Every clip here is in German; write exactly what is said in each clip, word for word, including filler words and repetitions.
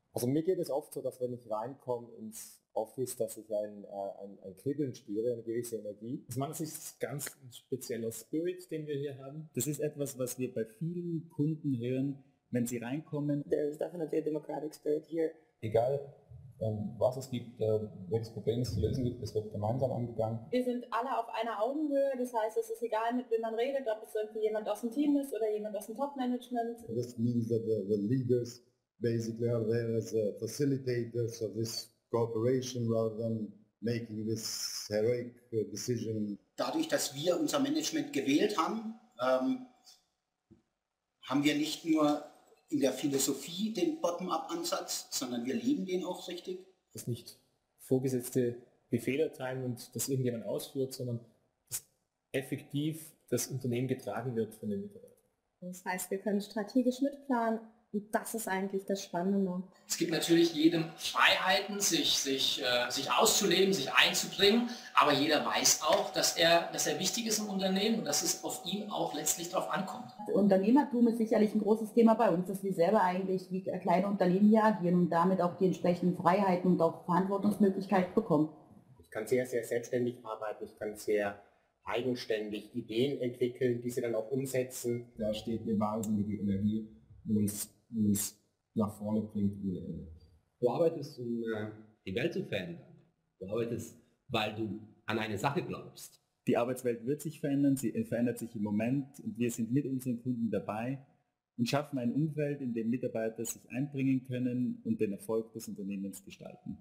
Also mir geht es oft so, dass wenn ich reinkomme ins Office, dass ich ein, äh, ein, ein Kribbeln spüre, eine gewisse Energie. Aus meiner Sicht ist ganz ein spezieller Spirit, den wir hier haben. Das ist etwas, was wir bei vielen Kunden hören, wenn sie reinkommen. There is definitely a democratic spirit here. Egal, ähm, was es gibt, äh, welches Problem es zu lösen gibt, es wird gemeinsam angegangen. Wir sind alle auf einer Augenhöhe, das heißt, es ist egal, mit wem man redet, ob es irgendwie jemand aus dem Team ist oder jemand aus dem Top-Management. This means that the, the leaders basically are there as uh, facilitators of this cooperation rather than making this heroic uh, decision. Dadurch, dass wir unser Management gewählt haben, ähm, haben wir nicht nur in der Philosophie den Bottom-up-Ansatz, sondern wir leben den auch richtig. Dass nicht Vorgesetzte Befehle erteilen und das irgendjemand ausführt, sondern dass effektiv das Unternehmen getragen wird von den Mitarbeitern. Das heißt, wir können strategisch mitplanen. Und das ist eigentlich das Spannende. Es gibt natürlich jedem Freiheiten, sich, sich, äh, sich auszuleben, sich einzubringen, aber jeder weiß auch, dass er, dass er wichtig ist im Unternehmen und dass es auf ihn auch letztlich darauf ankommt. Unternehmertum ist sicherlich ein großes Thema bei uns, dass wir selber eigentlich wie kleine Unternehmen hier agieren und damit auch die entsprechenden Freiheiten und auch Verantwortungsmöglichkeiten bekommen. Ich kann sehr, sehr selbstständig arbeiten, ich kann sehr eigenständig Ideen entwickeln, die sie dann auch umsetzen. Da steht eine wahnsinnige Energie, die uns die uns nach vorne bringt ohne Ende. Du arbeitest, um äh, die Welt zu verändern. Du arbeitest, weil du an eine Sache glaubst. Die Arbeitswelt wird sich verändern, sie verändert sich im Moment und wir sind mit unseren Kunden dabei und schaffen ein Umfeld, in dem Mitarbeiter sich einbringen können und den Erfolg des Unternehmens gestalten.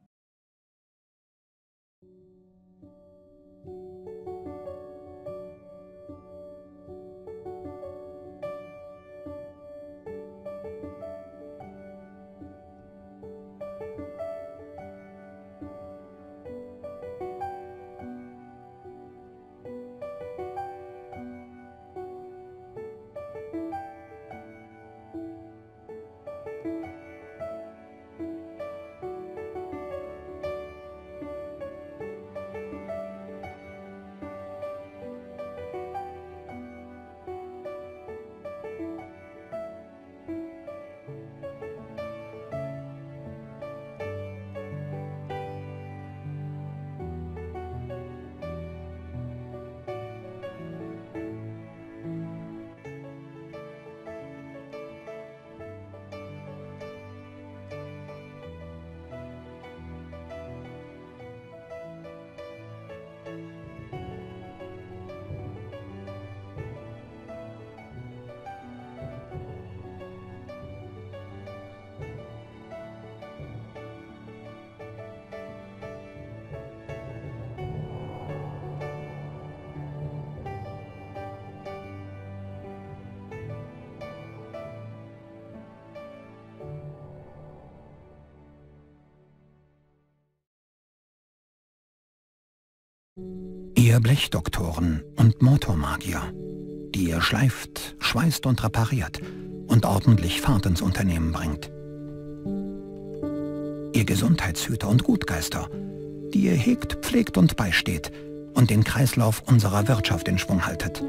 Ihr Blechdoktoren und Motormagier, die ihr schleift, schweißt und repariert und ordentlich Fahrt ins Unternehmen bringt. Ihr Gesundheitshüter und Gutgeister, die ihr hegt, pflegt und beisteht und den Kreislauf unserer Wirtschaft in Schwung haltet.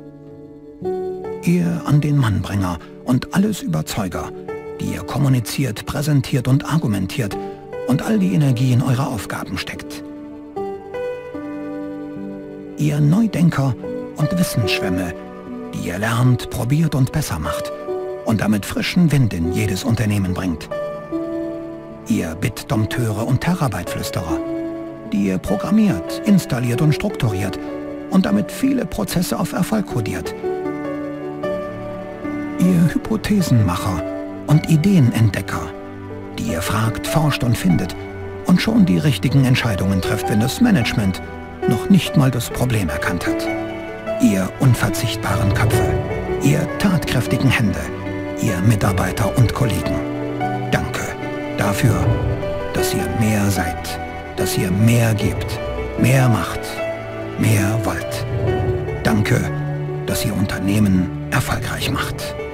Ihr An den Mannbringer und alles Überzeuger, die ihr kommuniziert, präsentiert und argumentiert und all die Energie in eure Aufgaben steckt. Ihr Neudenker und Wissensschwämme, die ihr lernt, probiert und besser macht und damit frischen Wind in jedes Unternehmen bringt. Ihr Bit-Dompteure und Terabyte-Flüsterer, die ihr programmiert, installiert und strukturiert und damit viele Prozesse auf Erfolg kodiert. Ihr Hypothesenmacher und Ideenentdecker, die ihr fragt, forscht und findet und schon die richtigen Entscheidungen trefft, wenn das Management noch nicht mal das Problem erkannt hat. Ihr unverzichtbaren Köpfe, ihr tatkräftigen Hände, ihr Mitarbeiter und Kollegen. Danke dafür, dass ihr mehr seid, dass ihr mehr gebt, mehr macht, mehr wollt. Danke, dass ihr Unternehmen erfolgreich macht.